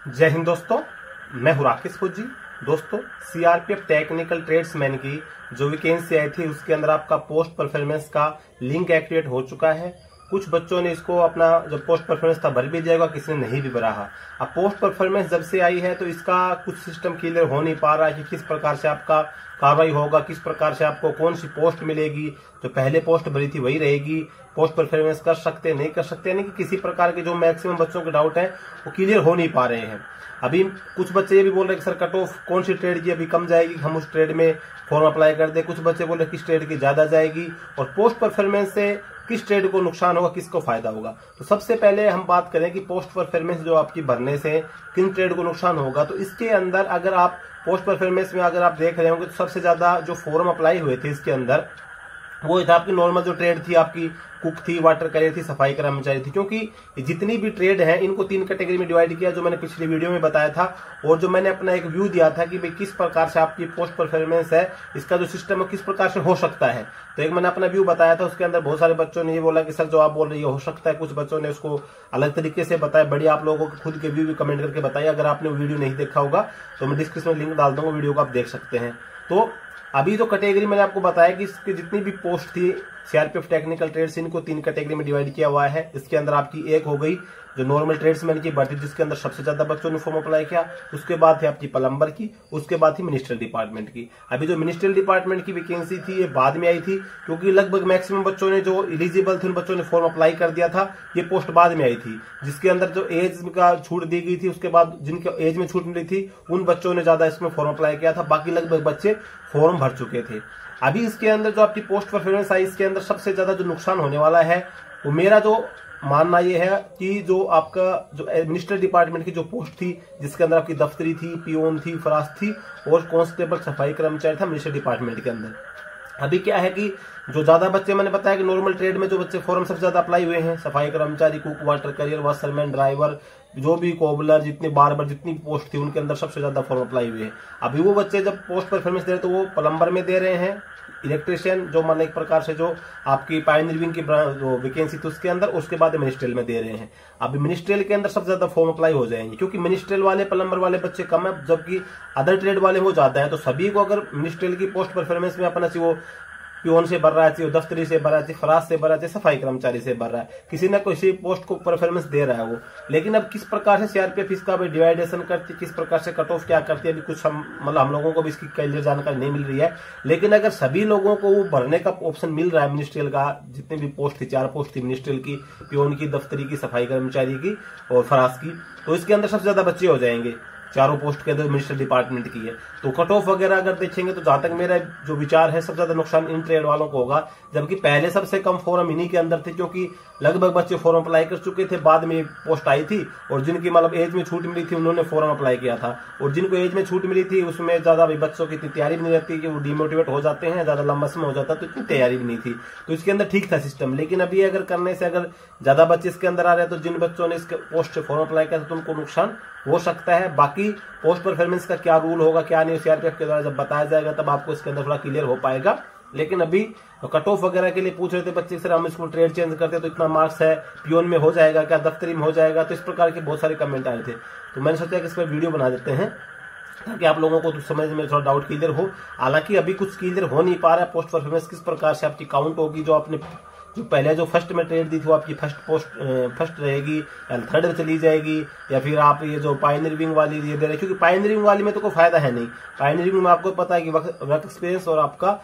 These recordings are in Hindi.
जय हिंद दोस्तों, मैं हूं राकेश फौजी। दोस्तों, सीआरपीएफ टेक्निकल ट्रेड्समैन की जो वैकेंसी आई थी उसके अंदर आपका पोस्ट परफॉर्मेंस का लिंक एक्टिवेट हो चुका है। कुछ बच्चों ने इसको अपना जो पोस्ट परफॉर्मेंस था भर भी जाएगा, किसी ने नहीं भी भरा है। अब पोस्ट परफॉर्मेंस जब से आई है तो इसका कुछ सिस्टम क्लियर हो नहीं पा रहा है कि किस प्रकार से आपका कार्रवाई होगा, किस प्रकार से आपको कौन सी पोस्ट मिलेगी। जो पहले पोस्ट भरी थी वही रहेगी, पोस्ट परफॉर्मेंस कर सकते नहीं कर सकते, यानी कि किसी प्रकार के जो मैक्सिमम बच्चों के डाउट है वो क्लियर हो नहीं पा रहे हैं। अभी कुछ बच्चे ये भी बोल रहे हैं कि सर कट ऑफ कौन सी ट्रेड की अभी कम जाएगी, हम उस ट्रेड में फॉर्म अप्लाई कर दे। कुछ बच्चे बोल रहे किस ट्रेड की ज्यादा जाएगी और पोस्ट परफॉर्मेंस से किस ट्रेड को नुकसान होगा, किसको फायदा होगा। तो सबसे पहले हम बात करें कि पोस्ट परफॉर्मेंस जो आपकी भरने से किन ट्रेड को नुकसान होगा। तो इसके अंदर अगर आप पोस्ट परफॉर्मेंस में अगर आप देख रहे होंगे तो सबसे ज्यादा जो फॉर्म अप्लाई हुए थे इसके अंदर वो था आपकी नॉर्मल जो ट्रेड थी, आपकी कुक थी, वाटर कैरियर थी, सफाई कर्मचारी थी। क्योंकि जितनी भी ट्रेड है इनको 3 कैटेगरी में डिवाइड किया, जो मैंने पिछली वीडियो में बताया था, और जो मैंने अपना एक व्यू दिया था कि भाई किस प्रकार से आपकी पोस्ट परफॉर्मेंस है, इसका जो सिस्टम है किस प्रकार से हो सकता है। तो एक मैंने अपना व्यू बताया था, उसके अंदर बहुत सारे बच्चों ने ये बोला कि सर जो आप बोल रही है हो सकता है। कुछ बच्चों ने उसको अलग तरीके से बताया। बढ़िया, आप लोगों को खुद के व्यू भी कमेंट करके बताइए। अगर आपने वो वीडियो नहीं देखा होगा तो मैं डिस्क्रिप्शन में लिंक डाल दूंगा, वीडियो को आप देख सकते हैं। तो अभी जो कैटेगरी मैंने आपको बताया कि इसकी जितनी भी पोस्ट थी सीआरपीएफ टेक्निकल ट्रेड्स, इनको 3 कैटेगरी में डिवाइड किया हुआ है। इसके अंदर आपकी एक हो गई जो नॉर्मल ट्रेड्समैन की भर्ती, जिसके अंदर सबसे ज्यादा बच्चों ने फॉर्म अप्लाई किया। उसके बाद थी आपकी प्लम्बर की, उसके बाद थी मिनिस्ट्रियल डिपार्टमेंट की। अभी जो मिनिस्ट्रियल डिपार्टमेंट की वैकेंसी थी ये बाद में आई थी, क्योंकि लगभग मैक्सिमम बच्चों ने जो एलिजिबल थे उन बच्चों ने फॉर्म अप्लाई कर दिया था। ये पोस्ट बाद में आई थी, जिसके अंदर जो एज का छूट दी गई थी, उसके बाद जिनके एज में छूट मिली थी उन बच्चों ने ज्यादा इसमें फॉर्म अप्लाई किया था। बाकी लगभग बच्चे फॉर्म भर चुके थे। अभी इसके अंदर जो आपकी पोस्ट परफॉर्मेंस आई, इसके अंदर सबसे ज्यादा जो नुकसान होने वाला है वो मेरा जो मानना ये है कि जो आपका जो मिनिस्ट्रियल डिपार्टमेंट की जो पोस्ट थी, जिसके अंदर आपकी दफ्तरी थी, पियोन थी, फरास थी और कांस्टेबल सफाई कर्मचारी था मिनिस्ट्रियल डिपार्टमेंट के अंदर। अभी क्या है कि जो ज्यादा बच्चे, मैंने बताया कि नॉर्मल ट्रेड में जो बच्चे फॉर्म सबसे ज्यादा अप्लाई हुए हैं, सफाई कर्मचारी, cook, water carrier, washerman, driver, जो भी कोबलर, जितने बार्बर, जितनी पोस्ट थी उनके अंदर सबसे ज्यादा फॉर्म अप्लाई हुए हैं। अभी वो बच्चे जब पोस्ट परफॉर्मेंस दे रहे तो वो प्लम्बर में दे रहे हैं, इलेक्ट्रिशियन जो मान एक प्रकार से जो आपकी पायनियर विंग की जो वैकेंसी थी उसके अंदर, उसके बाद मिनिस्ट्रियल में दे रहे हैं। अभी मिनिस्ट्रियल के अंदर सबसे ज्यादा फॉर्म अप्लाई हो जाएंगे, क्योंकि मिनिस्ट्रियल वाले प्लम्बर वाले बच्चे कम है, जबकि अदर ट्रेड वाले हो जाते हैं। तो सभी को अगर मिनिस्ट्रियल की पोस्ट परफॉर्मेंस में अपना चाहिए, वो पियोन से भर रहा है, दफ्तरी से भर रहा है, फराज से भर रहा है, सफाई कर्मचारी से भर रहा है, किसी न किसी पोस्ट को परफॉर्मेंस दे रहा है वो। लेकिन अब किस प्रकार से सीआरपीएफ इसका डिवाइडेशन करती है, किस प्रकार से कट ऑफ क्या करती है, अभी कुछ हम लोगों को भी इसकी क्लियर जानकारी नहीं मिल रही है। लेकिन अगर सभी लोगों को वो भरने का ऑप्शन मिल रहा है मिनिस्ट्रियल का, जितनी भी पोस्ट थी, 4 पोस्ट थी मिनिस्ट्रियल की, पियोन की, दफ्तरी की, सफाई कर्मचारी की और फराज की, तो इसके अंदर सबसे ज्यादा बच्चे हो जाएंगे। चारों पोस्ट के अंदर मिनिस्ट्रियल डिपार्टमेंट की है। तो कट ऑफ वगैरह अगर देखेंगे तो जहां तक मेरा जो विचार है सबसे ज्यादा नुकसान इन ट्रेड वालों को होगा, जबकि पहले सबसे कम फॉर्म इन्हीं के अंदर थे, क्योंकि लगभग बच्चे फॉर्म अप्लाई कर चुके थे। बाद में पोस्ट आई थी और जिनकी मतलब एज में छूट मिली थी उन्होंने फॉर्म अप्लाई किया था, और जिनको एज में छूट मिली थी उसमें ज्यादा बच्चों की इतनी तैयारी भी नहीं रहती कि वो डिमोटिवेट हो जाते हैं, ज्यादा लंबा समय हो जाता, तो इतनी तैयारी भी नहीं थी। तो इसके अंदर ठीक था सिस्टम। लेकिन अभी अगर करने से अगर ज्यादा बच्चे इसके अंदर आ रहे हैं तो जिन बच्चों ने इसके पोस्ट से फॉर्म अप्लाई किया था तो उनको नुकसान हो सकता है। बाकी पोस्ट परफॉर्मेंस का क्या रूल होगा, क्या नहीं, सीआरपीएफ के द्वारा जब बताया जाएगा तब आपको इसके अंदर थोड़ा क्लियर हो पाएगा। लेकिन अभी कट ऑफ वगैरह के लिए पूछ रहे थे बच्चे, सर हम इसको ट्रेड चेंज करते तो इतना मार्क्स है, पियोन में हो जाएगा क्या, दफ्तरी में हो जाएगा, तो इस प्रकार के बहुत सारे कमेंट आए थे। तो मैंने सोचा कि इस पर वीडियो बना देते हैं ताकि आप लोगों को समझ में थोड़ा डाउट क्लियर हो। हालांकि अभी कुछ क्लियर हो नहीं पा रहा है पोस्ट परफॉर्मेंस किस प्रकार से आपकी काउंट होगी। जो आपने जो पहले जो फर्स्ट में ट्रेड दी थी वो आपकी फर्स्ट रहेगी या थर्ड में चली जाएगी, या फिर आप ये जो पायनियर विंग वाली ये दे रहे, क्योंकि पायनियर विंग वाली में तो कोई फायदा है नहीं। पायनियर विंग में आपको पता है कि वर्क एक्सपीरियंस और आपका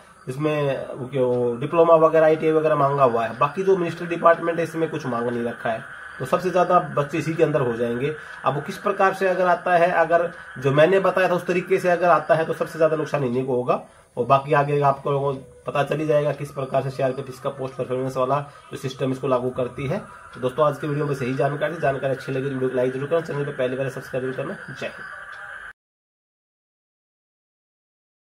इसमें डिप्लोमा वगैरह, ITI वगैरह मांगा हुआ है। बाकी जो मिनिस्ट्रियल डिपार्टमेंट है इसमें कुछ मांग नहीं रखा है, तो सबसे ज्यादा बच्चे इसी के अंदर हो जाएंगे। अब वो किस प्रकार से अगर आता है, अगर जो मैंने बताया था उस तरीके से अगर आता है तो सबसे ज्यादा नुकसान इन्हीं को होगा, और बाकी आगे आपको पता चली जाएगा किस प्रकार से सीआरपीएफ इसका पोस्ट परफॉर्मेंस वाला जो सिस्टम इसको लागू करती है। तो दोस्तों आज के वीडियो में सही जानकारी अच्छी लगी तो वीडियो को लाइक जरूर करना, चैनल पर पहली बार सब्सक्राइब करना। जय हिंद।